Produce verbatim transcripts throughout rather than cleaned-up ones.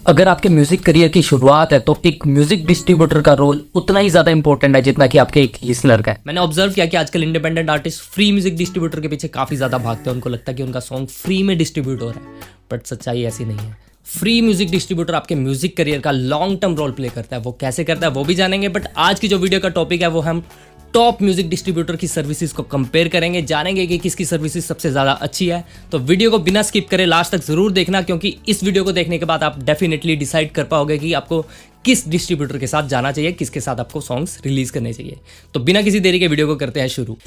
अगर आपके music career की शुरुआत है तो एक म्यूजिक डिस्ट्रीब्यूटर का रोल उतना ही ज्यादा इंपॉर्टेंट है जितना कि आपके एक लिसनर का है। मैंने ऑब्जर्व किया कि आजकल independent artist free music distributor के पीछे काफी ज्यादा भागते हैं। उनको लगता है कि उनका सॉन्ग फ्री में डिस्ट्रीब्यूट हो रहा है, बट सच्चाई ऐसी नहीं है। फ्री म्यूजिक डिस्ट्रीब्यूटर आपके म्यूजिक करियर का लॉन्ग टर्म रोल प्ले करता है। वो कैसे करता है वो भी जानेंगे, बट आज की जो वीडियो का टॉपिक है वो हम टॉप म्यूजिक डिस्ट्रीब्यूटर की सर्विसेज को कंपेयर करेंगे, जानेंगे कि किसकी सर्विसेज सबसे ज्यादा अच्छी है। तो वीडियो को बिना स्किप करे लास्ट तक जरूर देखना, क्योंकि इस वीडियो को देखने के बाद आप डेफिनेटली डिसाइड कर पाओगे कि आपको किस डिस्ट्रीब्यूटर के साथ जाना चाहिए, किसके साथ आपको सॉन्ग्स रिलीज करने चाहिए। तो बिना किसी देरी के वीडियो को करते हैं शुरू।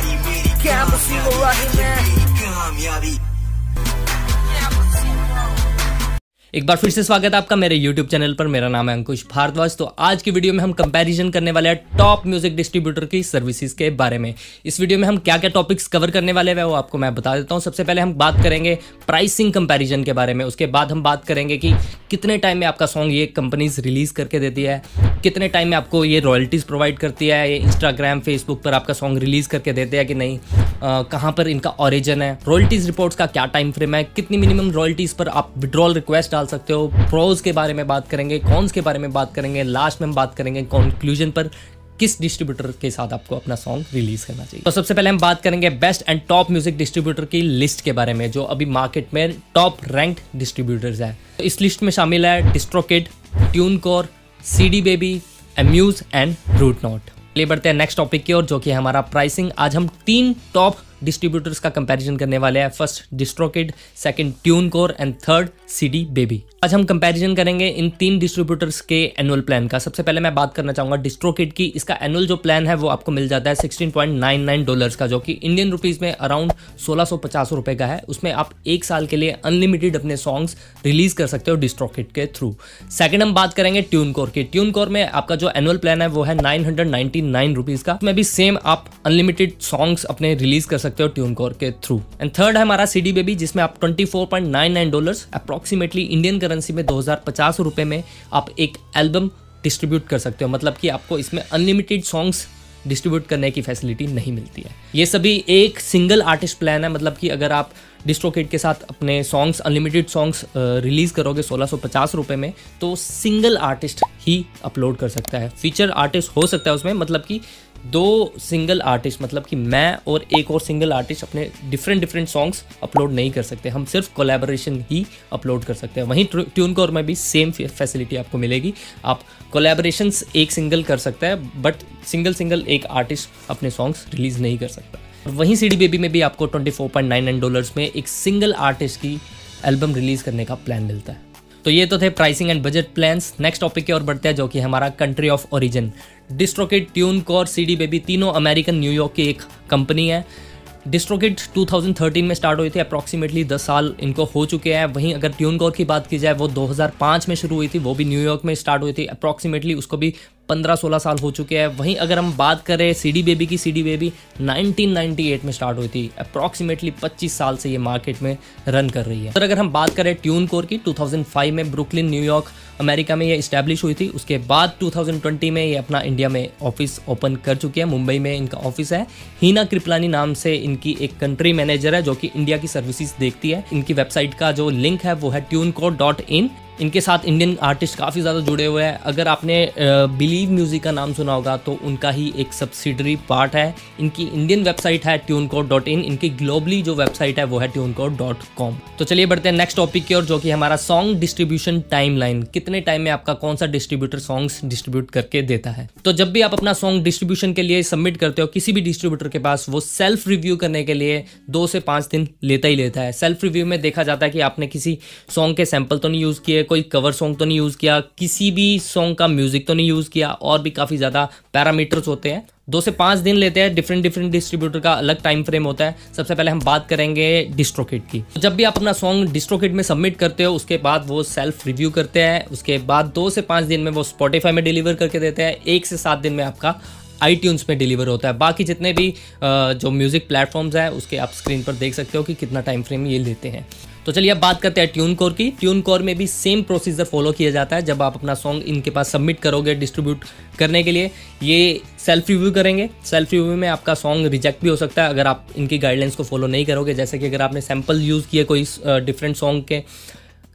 एक बार फिर से स्वागत है आपका मेरे YouTube चैनल पर। मेरा नाम है अंकुश भारद्वाज। तो आज की वीडियो में हम कंपैरिजन करने वाले हैं टॉप म्यूजिक डिस्ट्रीब्यूटर की सर्विसेज के बारे में। इस वीडियो में हम क्या क्या टॉपिक्स कवर करने वाले हैं वो आपको मैं बता देता हूं। सबसे पहले हम बात करेंगे प्राइसिंग कंपैरिजन के बारे में। उसके बाद हम बात करेंगे कि कितने टाइम में आपका सॉन्ग ये कंपनीज रिलीज करके देती है, कितने टाइम में आपको ये रॉयल्टीज प्रोवाइड करती है, ये इंस्टाग्राम फेसबुक पर आपका सॉन्ग रिलीज करके देते हैं कि नहीं, कहाँ पर इनका ओरिजिन है, रॉयल्टीज रिपोर्ट्स का क्या टाइम फ्रेम है, कितनी मिनिमम रॉयल्टीज पर आप विड्रॉल रिक्वेस्ट डाल सकते हो। प्रोज के बारे में बात करेंगे, कॉन्स के बारे में बात करेंगे, लास्ट में हम बात करेंगे कंक्लूजन पर किस डिस्ट्रीब्यूटर के साथ आपको अपना सॉन्ग रिलीज करना चाहिए। तो सबसे पहले हम बात करेंगे best and top music distributor की लिस्ट के बारे में, जो अभी मार्केट में टॉप रैंक्ड डिस्ट्रीब्यूटर्स है। तो इस लिस्ट में शामिल है DistroKid, TuneCore, CD Baby, Amuse and RouteNote. ले बढ़ते हैं नेक्स्ट टॉपिक की ओर, जो कि हमारा प्राइसिंग। आज हम तीन टॉप डिस्ट्रीब्यूटर्स का कंपैरिजन करने वाले हैं। First DistroKid, second TuneCore and third CD Baby. आज हम कंपैरिजन करेंगे इन तीन डिस्ट्रीब्यूटर्स के एनुअल प्लान का। सबसे पहले मैं बात करना चाहूंगा डिस्ट्रोकिड की। इसका एनुअल जो प्लान है वो आपको मिल जाता है sixteen point nine nine dollars का, जो कि इंडियन रुपीस में अराउंड सोलह सौ पचास रुपए का है। उसमें आप एक साल के लिए अनलिमिटेड अपने सॉन्ग्स रिलीज कर सकते हो डिस्ट्रोकिड के थ्रू। सेकंड हम बात करेंगे ट्यूनकोर की। ट्यूनकोर में आपका जो एनुअल प्लान है वो है nine hundred ninety nine rupees का। उसमें भी सेम आप अनलिमिटेड सॉन्ग्स अपने रिलीज कर सकते हो ट्यूनकोर के थ्रू। एंड थर्ड है हमारा सीडी बेबी, जिसमें आप twenty four point nine nine dollars approximately Indian currency में दो हजार पचास रुपए में आप एक एल्बम डिस्ट्रीब्यूट कर सकते हो। मतलब कि आपको इसमें अनलिमिटेड सॉन्ग्स डिस्ट्रीब्यूट करने की फैसिलिटी नहीं मिलती है। ये सभी एक सिंगल आर्टिस्ट प्लान है। मतलब कि अगर आप डिस्ट्रोकिड के साथ अपने सॉन्ग्स अनलिमिटेड सॉन्ग्स रिलीज करोगे सोलह सौ पचास रुपए में, तो सिंगल आर्टिस्ट ही अपलोड कर सकता है। फीचर आर्टिस्ट हो सकता है उसमें, मतलब कि दो सिंगल आर्टिस्ट, मतलब कि मैं और एक और सिंगल आर्टिस्ट अपने डिफरेंट डिफरेंट सॉन्ग्स अपलोड नहीं कर सकते। हम सिर्फ कोलैबोरेशन ही अपलोड कर सकते हैं। वहीं ट्यूनकोर में भी सेम फैसिलिटी आपको मिलेगी। आप कोलैबोरेशंस एक सिंगल कर सकता है, बट सिंगल सिंगल एक आर्टिस्ट अपने सॉन्ग्स रिलीज नहीं कर सकता। वहीं सीडी बेबी में भी आपको twenty four point nine nine dollars में एक सिंगल आर्टिस्ट की एल्बम रिलीज करने का प्लान मिलता है। तो ये तो थे pricing and budget plans. Next topic की ओर बढ़ते हैं, जो कि हमारा country of origin. DistroKid, TuneCore, CD Baby तीनों अमेरिकन न्यूयॉर्क की एक कंपनी है। डिस्ट्रोकिड टू थाउजेंड थर्टीन में स्टार्ट हुई थी, अप्रॉक्सीमेटली दस साल इनको हो चुके हैं। वहीं अगर ट्यूनकोर की बात की जाए वो दो हज़ार पाँच में शुरू हुई थी, वो भी न्यूयॉर्क में स्टार्ट हुई थी। अप्रॉक्सीमेटली उसको भी पंद्रह सोलह साल हो चुके हैं। वहीं अगर हम बात करें सीडी बेबी की, CD Baby nineteen ninety eight में स्टार्ट हुई थी। अप्रॉक्सीमेटली पच्चीस साल से ये मार्केट में रन कर रही है। और अगर हम बात करें ट्यूनकोर की, टू थाउजेंड फाइव में ब्रुकलिन न्यूयॉर्क अमेरिका में ये इस्टेब्लिश हुई थी। उसके बाद टू थाउजेंड ट्वेंटी में ये अपना इंडिया में ऑफिस ओपन कर चुकी है। मुंबई में इनका ऑफिस है। हीना कृपलानी नाम से इनकी एक कंट्री मैनेजर है, जो कि इंडिया की सर्विसेज देखती है। इनकी वेबसाइट का जो लिंक है वो है ट्यूनकोर डॉट इन। इनके साथ इंडियन आर्टिस्ट काफ़ी ज़्यादा जुड़े हुए हैं। अगर आपने बिलीव म्यूजिक का नाम सुना होगा तो उनका ही एक सब्सिडरी पार्ट है। इनकी इंडियन वेबसाइट है ट्यूनकोर डॉट इन। इनकी ग्लोबली जो वेबसाइट है वो है ट्यूनकोर डॉट कॉम। तो चलिए बढ़ते हैं नेक्स्ट टॉपिक की ओर, जो कि हमारा सॉन्ग डिस्ट्रीब्यूशन टाइमलाइन। कितने टाइम में आपका कौन सा डिस्ट्रीब्यूटर सॉन्ग्स डिस्ट्रीब्यूट करके देता है। तो जब भी आप अपना सॉन्ग डिस्ट्रीब्यूशन के लिए सबमिट करते हो किसी भी डिस्ट्रीब्यूटर के पास, वो सेल्फ रिव्यू करने के लिए दो से पाँच दिन लेता ही लेता है। सेल्फ रिव्यू में देखा जाता है कि आपने किसी सॉन्ग के सैंपल तो नहीं यूज़ किए, कोई कवर सॉन्ग तो नहीं यूज़ किया, किसी भी सॉन्ग का म्यूजिक तो नहीं यूज़ किया, और भी काफ़ी ज़्यादा पैरामीटर्स होते हैं। दो से पाँच दिन लेते हैं। डिफरेंट डिफरेंट डिस्ट्रीब्यूटर का अलग टाइम फ्रेम होता है। सबसे पहले हम बात करेंगे डिस्ट्रोकिड की। तो जब भी आप अपना सॉन्ग डिस्ट्रोकिड में सबमिट करते हो उसके बाद वो सेल्फ रिव्यू करते हैं। उसके बाद दो से पाँच दिन में वो स्पॉटिफाई में डिलीवर करके देते हैं। एक से सात दिन में आपका आईट्यून्स में डिलीवर होता है। बाकी जितने भी जो म्यूजिक प्लेटफॉर्म्स हैं उसके आप स्क्रीन पर देख सकते हो कि कितना टाइम फ्रेम ये लेते हैं। तो चलिए अब बात करते हैं ट्यूनकोर की। ट्यूनकोर में भी सेम प्रोसीजर फॉलो किया जाता है। जब आप अपना सॉन्ग इनके पास सबमिट करोगे डिस्ट्रीब्यूट करने के लिए, ये सेल्फ रिव्यू करेंगे। सेल्फ रिव्यू में आपका सॉन्ग रिजेक्ट भी हो सकता है अगर आप इनकी गाइडलाइंस को फॉलो नहीं करोगे। जैसे कि अगर आपने सैम्पल यूज़ किए कोई डिफरेंट सॉन्ग के,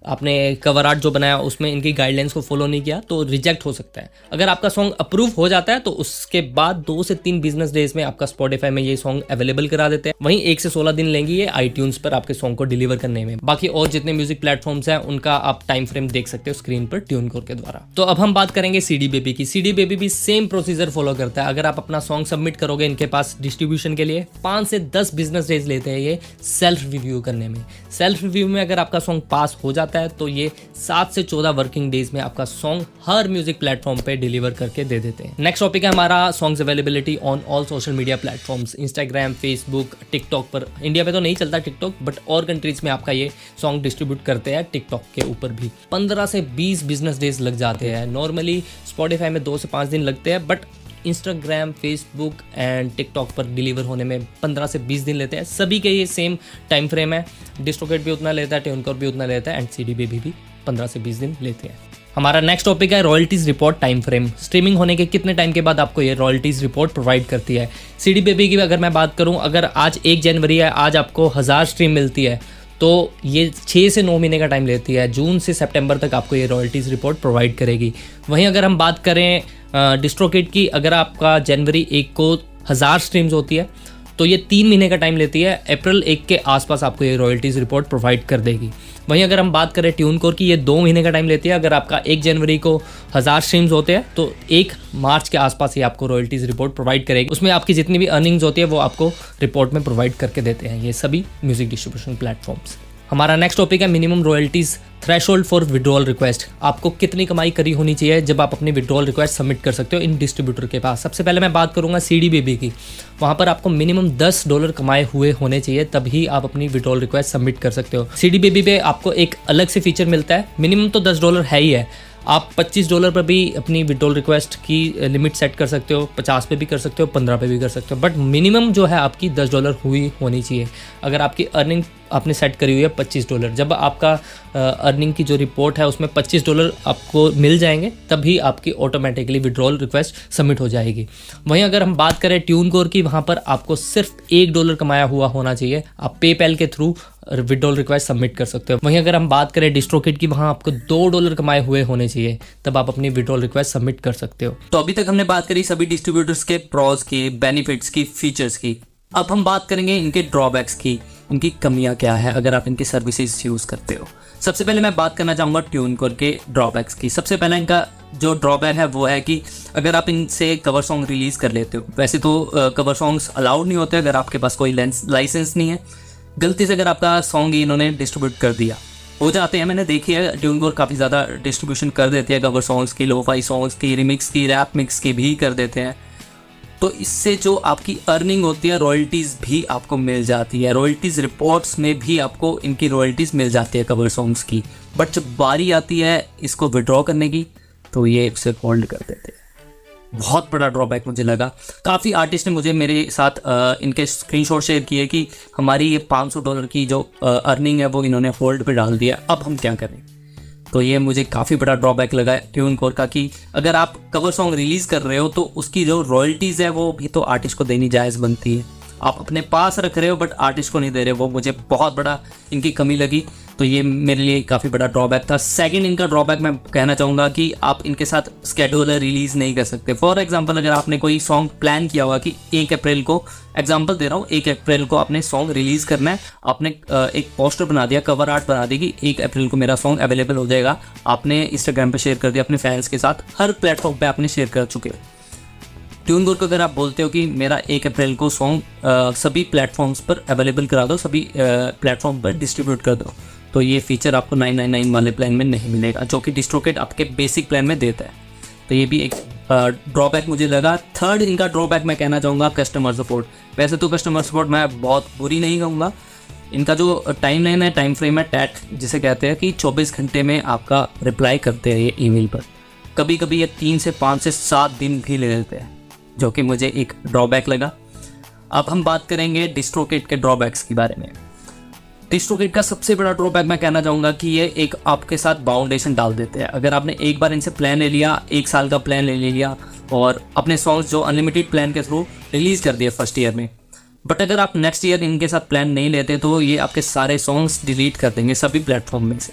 आपने कवर आर्ट जो बनाया उसमें इनकी गाइडलाइंस को फॉलो नहीं किया तो रिजेक्ट हो सकता है। अगर आपका सॉन्ग अप्रूव हो जाता है तो उसके बाद दो से तीन बिजनेस डेज में आपका स्पॉटिफाई में ये सॉन्ग अवेलेबल करा देते हैं। वहीं एक से सोलह दिन लेंगी ये आईट्यून्स पर आपके सॉन्ग को डिलीवर करने में। बाकी और जितने म्यूजिक प्लेटफॉर्म्स हैं उनका आप टाइम फ्रेम देख सकते हो स्क्रीन पर ट्यूनकोर के द्वारा। तो अब हम बात करेंगे सीडी बेबी की। सीडी बेबी भी सेम प्रोसीजर फॉलो करता है। अगर आप अपना सॉन्ग सबमिट करोगे इनके पास डिस्ट्रीब्यूशन के लिए पाँच से दस बिजनेस डेज लेते हैं ये सेल्फ रिव्यू करने में। सेल्फ रिव्यू में अगर आपका सॉन्ग पास हो जाता है तो ये सात से चौदह वर्किंग डेज में आपका सॉन्ग हर म्यूजिक प्लेटफॉर्म पे डिलीवर करके दे देते हैं। नेक्स्ट टॉपिक है हमारा songs availability on all social media platforms, Instagram, Facebook, TikTok पर। इंडिया में तो नहीं चलता टिकटॉक, बट और कंट्रीज में आपका ये सॉन्ग डिस्ट्रीब्यूट करते हैं टिकटॉक के ऊपर भी। पंद्रह से बीस बिजनेस डेज लग जाते हैं। नॉर्मली स्पॉटिफाई में दो से पाँच दिन लगते हैं, but Instagram, Facebook and TikTok पर डिलीवर होने में पंद्रह से बीस दिन लेते हैं। सभी के ये सेम टाइम फ्रेम है। डिस्ट्रोकेट भी उतना लेता है, ट्यूनकोर भी उतना लेता है एंड सीडी बेबी भी पंद्रह से बीस दिन लेते हैं। हमारा नेक्स्ट टॉपिक है royalties report time frame. Streaming होने के कितने टाइम के बाद आपको ये रॉयल्टीज रिपोर्ट प्रोवाइड करती है। सीडी बेबी की अगर मैं बात करूं, अगर आज एक जनवरी है, आज आपको हज़ार स्ट्रीम मिलती है तो ये छः से नौ महीने का टाइम लेती है। जून से सितंबर तक आपको ये रॉयल्टीज़ रिपोर्ट प्रोवाइड करेगी। वहीं अगर हम बात करें डिस्ट्रोकेट की, अगर आपका जनवरी एक को हज़ार स्ट्रीम्स होती है तो ये तीन महीने का टाइम लेती है। अप्रैल एक के आसपास आपको ये रॉयल्टीज़ रिपोर्ट प्रोवाइड कर देगी। वहीं अगर हम बात करें ट्यूनकोर की, ये दो महीने का टाइम लेती है। अगर आपका एक जनवरी को हज़ार स्ट्रीम्स होते हैं तो एक मार्च के आसपास ये आपको रॉयल्टीज़ रिपोर्ट प्रोवाइड करेगी। उसमें आपकी जितनी भी अर्निंग्स होती है वो आपको रिपोर्ट में प्रोवाइड करके देते हैं ये सभी म्यूजिक डिस्ट्रीब्यूशन प्लेटफॉर्म्स। हमारा नेक्स्ट टॉपिक है minimum royalties threshold for withdrawal request. आपको कितनी कमाई करी होनी चाहिए जब आप अपनी विड्रॉल रिक्वेस्ट सबमिट कर सकते हो इन डिस्ट्रीब्यूटर के पास। सबसे पहले मैं बात करूंगा सीडी बेबी की। वहाँ पर आपको मिनिमम दस डॉलर कमाए हुए होने चाहिए, तभी आप अपनी विड्रॉल रिक्वेस्ट सबमिट कर सकते हो। सीडी बेबी पे आपको एक अलग से फीचर मिलता है। मिनिमम तो दस डॉलर है ही है। आप पच्चीस डॉलर पर भी अपनी विड्रॉल रिक्वेस्ट की लिमिट सेट कर सकते हो, पचास पे भी कर सकते हो, पंद्रह पे भी कर सकते हो, बट मिनिमम जो है आपकी दस डॉलर हुई होनी चाहिए। अगर आपकी अर्निंग आपने सेट करी हुई है पच्चीस डॉलर, जब आपका अर्निंग की जो रिपोर्ट है उसमें पच्चीस डॉलर आपको मिल जाएंगे तभी आपकी ऑटोमेटिकली विड्रॉल रिक्वेस्ट सबमिट हो जाएगी। वहीं अगर हम बात करें ट्यूनकोर की, वहाँ पर आपको सिर्फ एक डॉलर कमाया हुआ होना चाहिए। आप पेपैल के थ्रू विड्रॉल रिक्वेस्ट सबमिट कर सकते हो। वहीं अगर हम बात करें डिस्ट्रोकेट की, वहाँ आपको दो डॉलर कमाए हुए होने चाहिए, तब आप अपनी विड्रॉल रिक्वेस्ट सबमिट कर सकते हो। तो अभी तक हमने बात करी सभी डिस्ट्रीब्यूटर्स के प्रॉज की, बेनिफिट्स की, फीचर्स की। अब हम बात करेंगे इनके ड्रॉबैक्स की, इनकी कमियां क्या है अगर आप इनकी सर्विसेज यूज़ करते हो। सबसे पहले मैं बात करना चाहूँगा ट्यूनकोर के ड्रॉबैक्स की। सबसे पहला इनका जो ड्रॉबैक है वो है कि अगर आप इनसे कवर सॉन्ग रिलीज़ कर लेते हो, वैसे तो कवर सॉन्ग्स अलाउड नहीं होते अगर आपके पास कोई लाइसेंस नहीं है। गलती से अगर आपका सॉन्ग ही इन्होंने डिस्ट्रीब्यूट कर दिया, हो जाते हैं, मैंने देखी है ट्यूनकोर काफ़ी ज़्यादा डिस्ट्रीब्यूशन कर देती है कवर सॉन्ग्स की, लोफाई सॉन्ग्स की, रिमिक्स की, रैप मिक्स की भी कर देते हैं। तो इससे जो आपकी अर्निंग होती है, रॉयल्टीज़ भी आपको मिल जाती है। रॉयल्टीज़ रिपोर्ट्स में भी आपको इनकी रॉयल्टीज़ मिल जाती है कवर सॉन्ग्स की, बट जब बारी आती है इसको विड्रॉ करने की तो ये उसे होल्ड कर देते हैं। बहुत बड़ा ड्रॉबैक मुझे लगा। काफ़ी आर्टिस्ट ने मुझे मेरे साथ आ, इनके स्क्रीनशॉट शेयर किए कि हमारी ये पाँच सौ डॉलर की जो अर्निंग है वो इन्होंने होल्ड पे डाल दिया, अब हम क्या करें। तो ये मुझे काफ़ी बड़ा ड्रॉबैक लगा ट्यूनकोर का कि अगर आप कवर सॉन्ग रिलीज़ कर रहे हो तो उसकी जो रॉयल्टीज़ है वो भी तो आर्टिस्ट को देनी जायज़ बनती है। आप अपने पास रख रहे हो बट आर्टिस्ट को नहीं दे रहे हो, वो मुझे बहुत बड़ा इनकी कमी लगी। तो ये मेरे लिए काफ़ी बड़ा ड्रॉबैक था। सेकंड इनका ड्रॉबैक मैं कहना चाहूँगा कि आप इनके साथ स्केड्यूलर रिलीज़ नहीं कर सकते। फॉर एग्जांपल अगर आपने कोई सॉन्ग प्लान किया हुआ कि एक अप्रैल को, एग्जांपल दे रहा हूँ, एक अप्रैल को आपने सॉन्ग रिलीज़ करना है, आपने एक पोस्टर बना दिया, कवर आर्ट बना दी कि एक अप्रैल को मेरा सॉन्ग अवेलेबल हो जाएगा, आपने इंस्टाग्राम पर शेयर कर दिया, अपने फैंस के साथ हर प्लेटफॉर्म पर आपने शेयर कर चुके हो। ट्यूनकोर को अगर आप बोलते हो कि मेरा एक अप्रैल को सॉन्ग सभी प्लेटफॉर्म्स पर अवेलेबल करा दो, सभी प्लेटफॉर्म पर डिस्ट्रीब्यूट कर दो, तो ये फीचर आपको नाइन नाइन नाइन वाले प्लान में नहीं मिलेगा, जो कि डिस्ट्रोकेट आपके बेसिक प्लान में देता है। तो ये भी एक ड्रॉबैक मुझे लगा। थर्ड इनका ड्रॉबैक मैं कहना चाहूँगा कस्टमर सपोर्ट। वैसे तो कस्टमर सपोर्ट मैं बहुत बुरी नहीं कहूँगा, इनका जो टाइम लाइन है, टाइम फ्रेम है, टैट जिसे कहते हैं कि चौबीस घंटे में आपका रिप्लाई करते हैं ये ईमेल पर। कभी कभी ये तीन से पाँच से सात दिन भी ले लेते हैं, जो कि मुझे एक ड्रॉबैक लगा। अब हम बात करेंगे डिस्ट्रोकेट के ड्रॉबैक्स के बारे में। डिस्ट्रोकेट का सबसे बड़ा ड्रॉबैक मैं कहना चाहूँगा कि ये एक आपके साथ बाउंडेशन डाल देते हैं। अगर आपने एक बार इनसे प्लान ले लिया, एक साल का प्लान ले लिया और अपने सॉन्ग्स जो अनलिमिटेड प्लान के थ्रू रिलीज़ कर दिए फर्स्ट ईयर में, बट अगर आप नेक्स्ट ईयर इनके साथ प्लान नहीं लेते तो ये आपके सारे सॉन्ग्स डिलीट कर देंगे सभी प्लेटफॉर्म में से।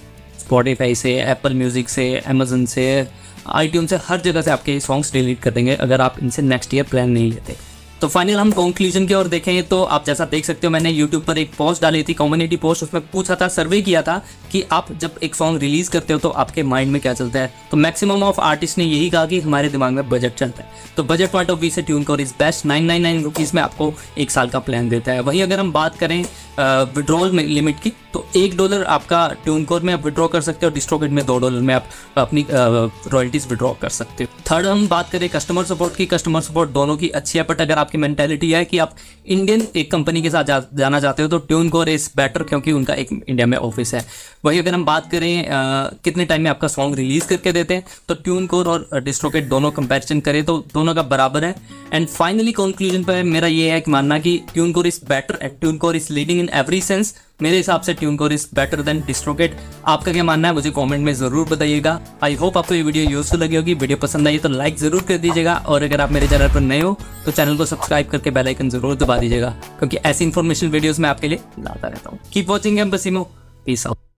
स्पॉटिफाई से, एप्पल म्यूज़िक से, अमेजन से, आईट्यून से, हर जगह से आपके सॉन्ग्स डिलीट कर देंगे अगर आप इनसे नेक्स्ट ईयर प्लान नहीं लेते। तो फाइनल हम कंक्लूजन की ओर देखें तो आप जैसा देख सकते हो, मैंने यूट्यूब पर एक पोस्ट डाली थी, कम्युनिटी पोस्ट, उसमें पूछा था, सर्वे किया था कि आप जब एक सॉन्ग रिलीज़ करते हो तो आपके माइंड में क्या चलता है। तो मैक्सिमम ऑफ आर्टिस्ट ने यही कहा कि हमारे दिमाग में बजट चलता है। तो बजट पॉइंट ऑफ व्यू से TuneCore is best. Nine nine nine rupees में आपको एक साल का प्लान देता है। वहीं अगर हम बात करें विड्रॉल लिमिट की, तो एक डॉलर आपका ट्यूनकोर में आप विड्रॉ कर सकते हो, डिस्ट्रोकेट में दो डॉलर में आप अपनी रॉयल्टीज़ विड्रॉ कर सकते हो। थर्ड हम बात करें कस्टमर सपोर्ट की, कस्टमर सपोर्ट दोनों की अच्छी है, बट अगर आपकी मेंटालिटी है कि आप इंडियन एक कंपनी के साथ जा, जाना चाहते हो तो ट्यूनकोर इज बेटर, क्योंकि उनका एक इंडिया में ऑफिस है। वही अगर हम बात करें आ, कितने टाइम में आपका सॉन्ग रिलीज करके देते हैं, तो ट्यूनकोर और डिस्ट्रोकेट दोनों कंपैरिजन करें तो दोनों का बराबर है। एंड फाइनली कंक्लूजन पर मेरा ये है कि मानना कि TuneCore is better and TuneCore is leading in every sense. मेरे हिसाब से TuneCore is better than DistroKid. आपका क्या मानना है मुझे कमेंट में ज़रूर बताइएगा। आई होप आपको ये वीडियो यूजफुल लगी होगी। वीडियो पसंद आई तो लाइक ज़रूर कर दीजिएगा, और अगर आप मेरे चैनल पर नए हो तो चैनल को सब्सक्राइब करके बेल आइकन ज़रूर दबा दीजिएगा, क्योंकि ऐसी इन्फॉर्मेशन वीडियोज़ मैं आपके लिए लाता रहता हूँ। कीप वॉचिंग एम्बेसिमो, पीस आउट।